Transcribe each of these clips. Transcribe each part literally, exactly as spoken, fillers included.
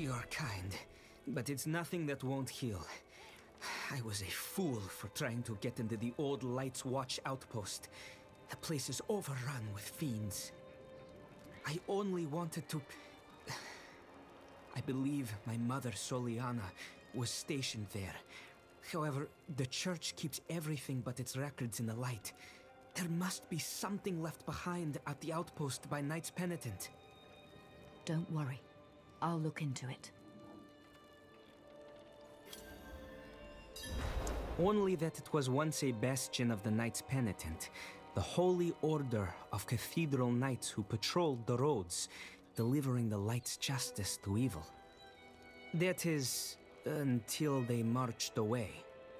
You're kind, but it's nothing that won't heal. I was a fool for trying to get into the old Lights Watch outpost. The place is overrun with fiends. I only wanted to... I believe my mother, Soliana, was stationed there. However, the church keeps everything but its records in the light. There must be something left behind at the outpost by Knights Penitent. Don't worry. I'll look into it. Only that it was once a bastion of the Knights Penitent, the holy order of cathedral knights who patrolled the roads, delivering the light's justice to evil. That is, until they marched away.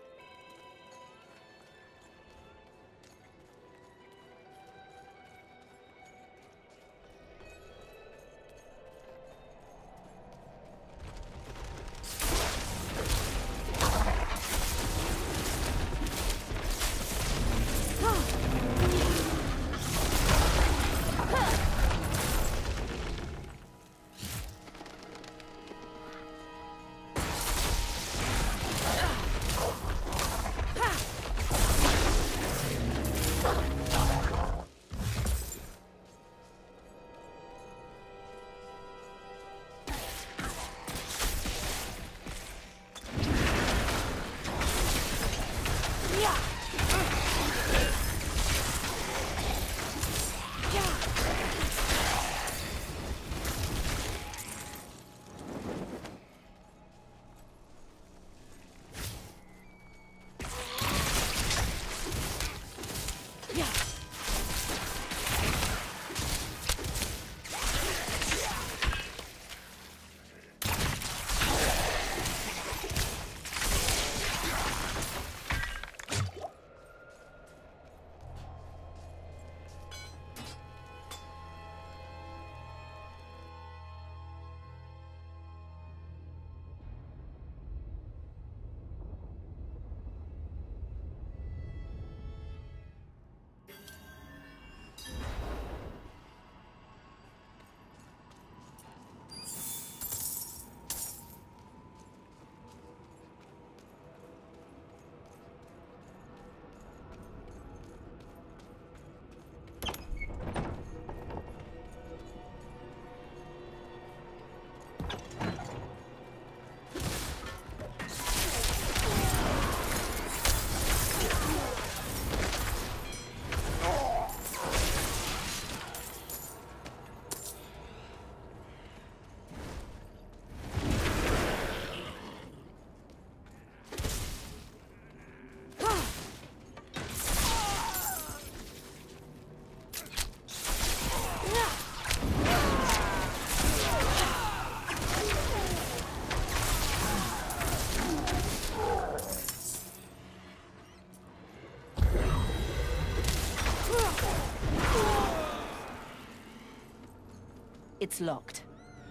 It's locked.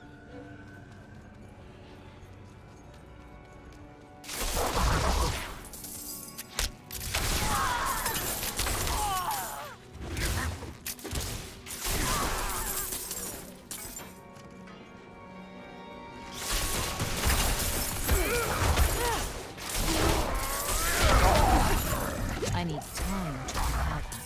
I need time to prepare that.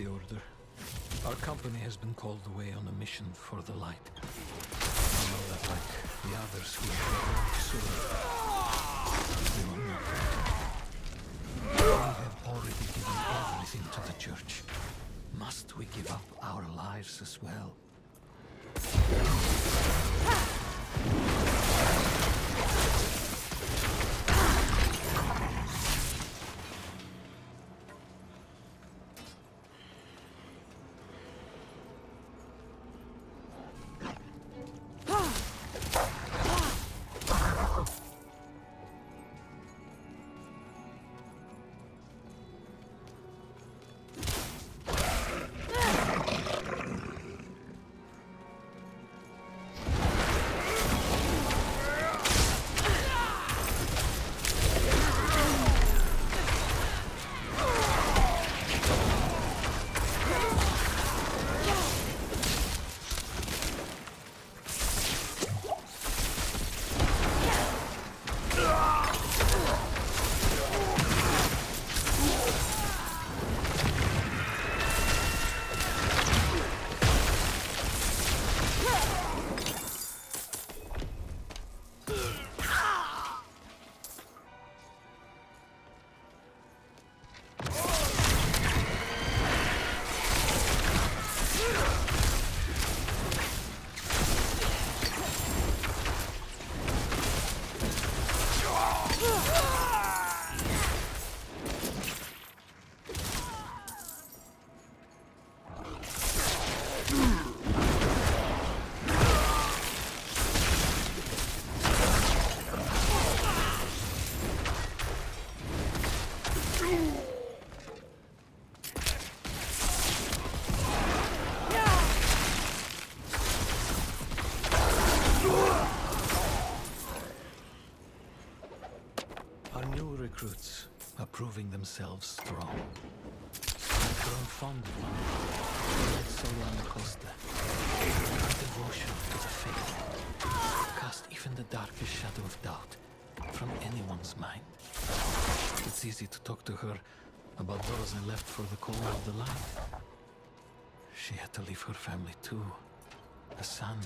the Order. Our company has been called away on a mission for the light. I know that like the others who have soon, we will not. We have already given everything to the Church. Must we give up our lives as well? Recruits are proving themselves strong. I've grown fond of them. Like Solana Costa. Her devotion to the faith cast even the darkest shadow of doubt from anyone's mind. It's easy to talk to her about those I left for the call of the light. She had to leave her family too. A son.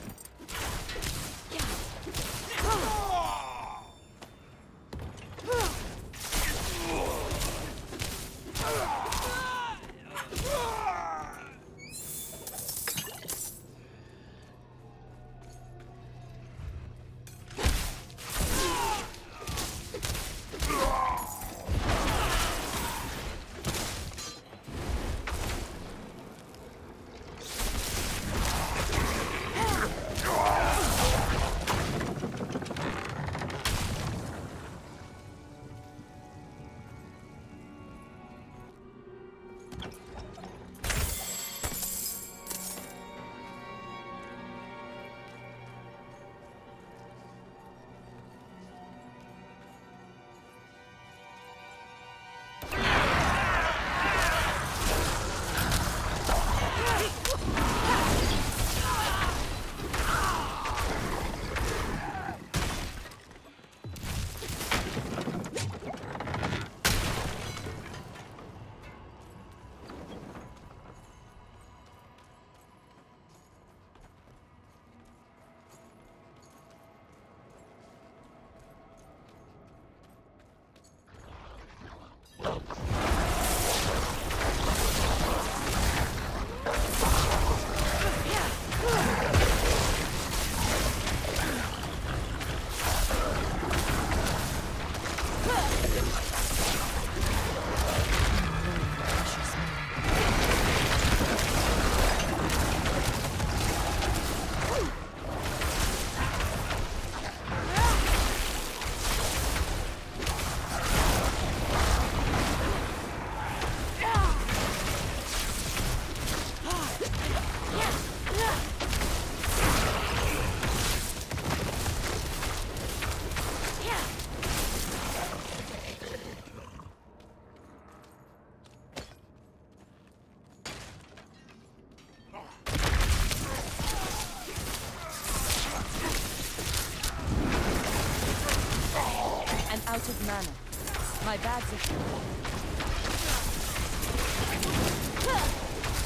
Out of mana. My bags are full.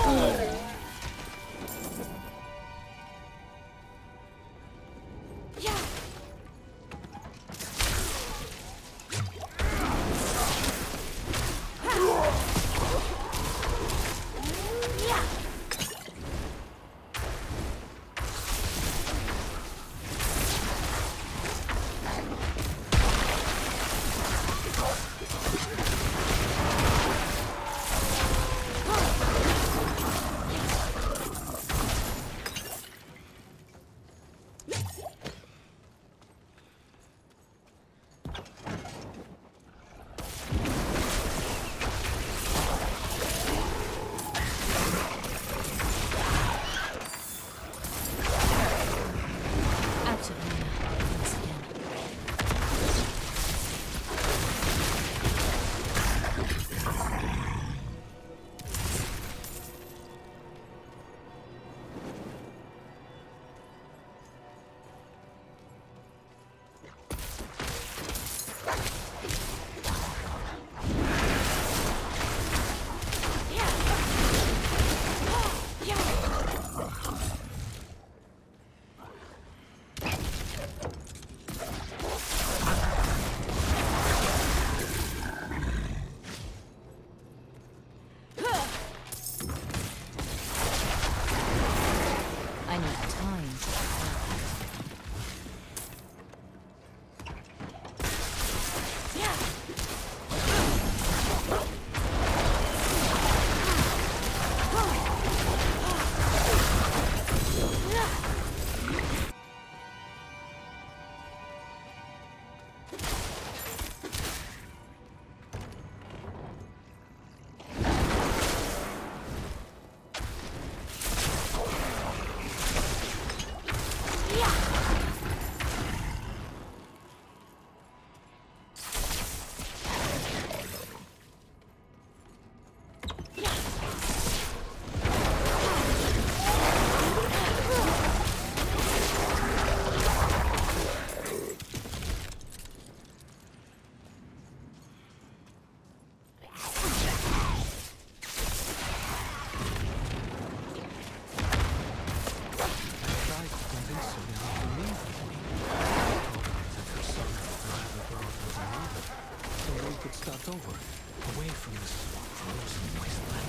Over, away from this frozen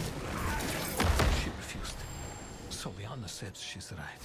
wasteland. She refused. Soliana said she's right.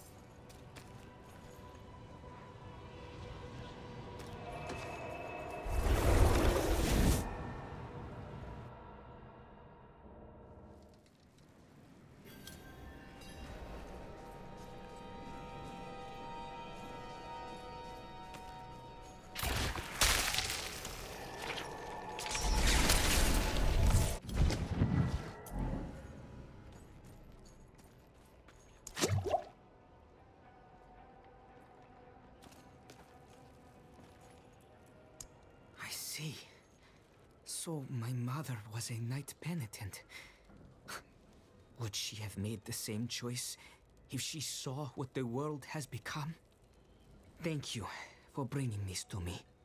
So my mother was a knight penitent. Would she have made the same choice if she saw what the world has become? Thank you for bringing this to me.